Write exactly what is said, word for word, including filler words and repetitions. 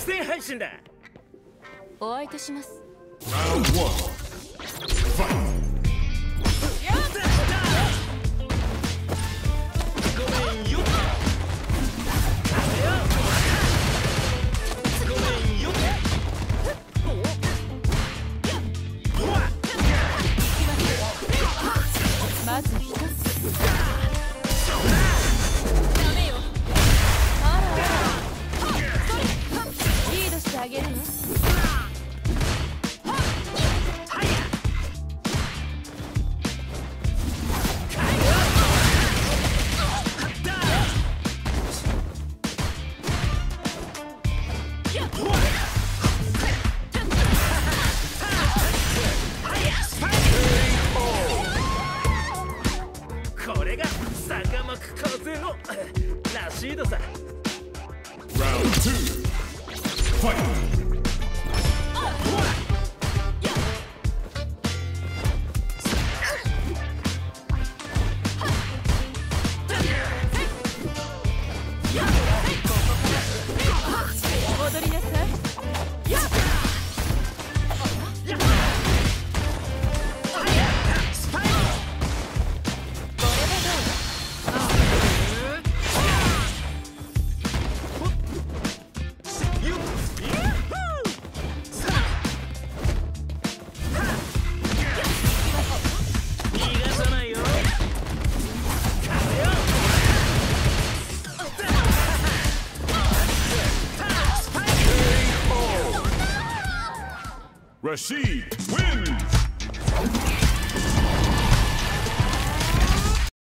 戦配信だ。 お相手します。 Round one. Fight. まず一つ。ダメよ。あら。リードしてあげるの。 これが坂巻風のらしいのさ。 Round two. Fight. 戻りなさい。 Rashid wins!